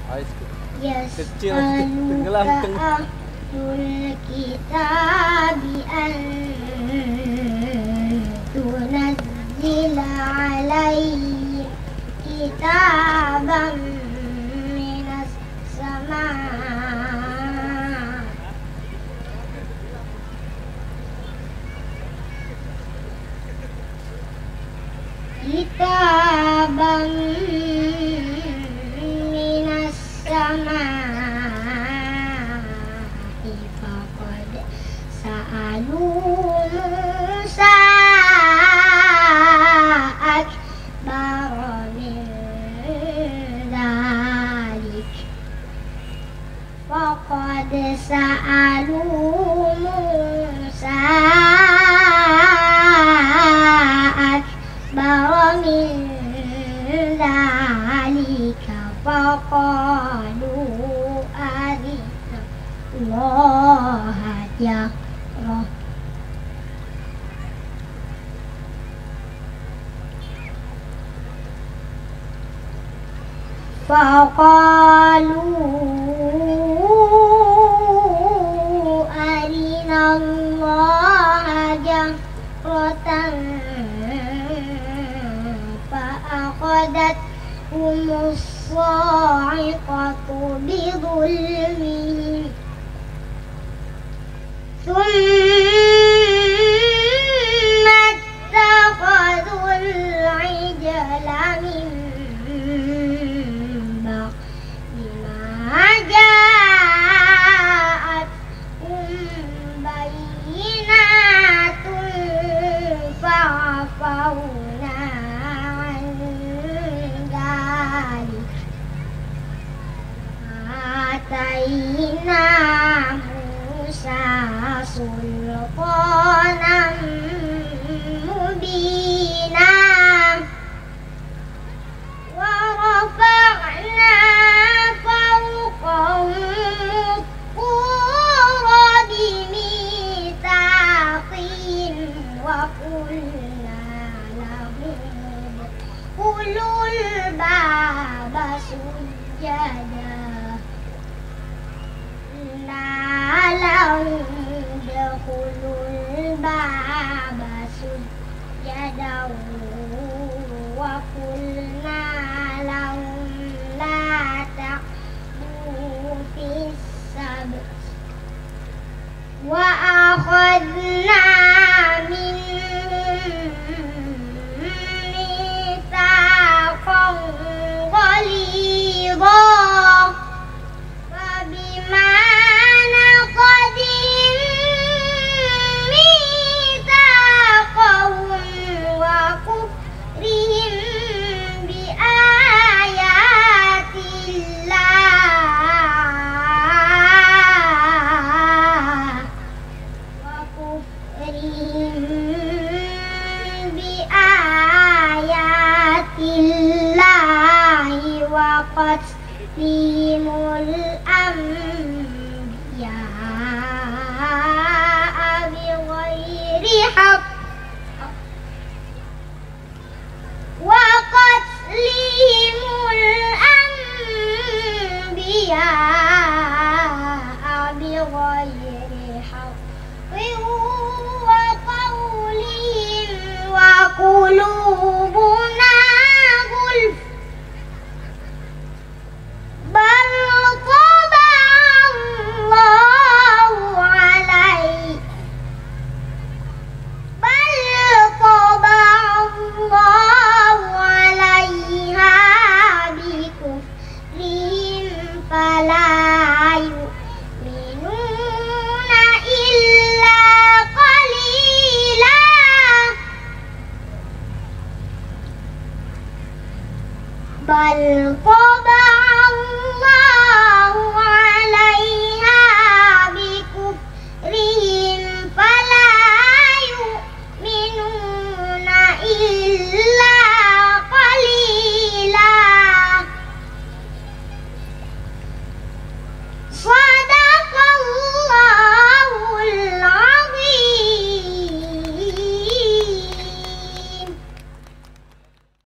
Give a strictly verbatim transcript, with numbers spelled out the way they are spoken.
Kecil tenggelam ahlul kitabi an tunazzila alaihi kitaban minas sama' kitaban minas sama' faqad sa'alu Musa akbar min dhalik faqad sa'alu Musa akbar min dhalika faqalu arina Allah jahrah faqalu arina Allah jahratan فأخذتهم الصاعقة بظلمهم ثم اتخذوا العجل من بعد ما جاءتهم بينات فعفونا آتينا موسى سلطانا مبينا ورفعنا فوقهم الطور بميثاقهم وقلنا لهم ادخلوا الباب سجدا لهم ادخلوا الباب سجدا وقلنا لهم لا تعدوا في السبت وأخذنا منهم ميثاقا غليظا فبما نقضهم ميثاقهم وكفرهم بآيات الله وكفرهم بآيات الله وقتلهم الأنبياء بغير حق وقتلهم الأنبياء بغير حق وقولهم وقلوبنا غلف بل طبع الله عليه بل طبع الله عليها بكفرهم فلا يؤمنون إلا قليلا بل طبع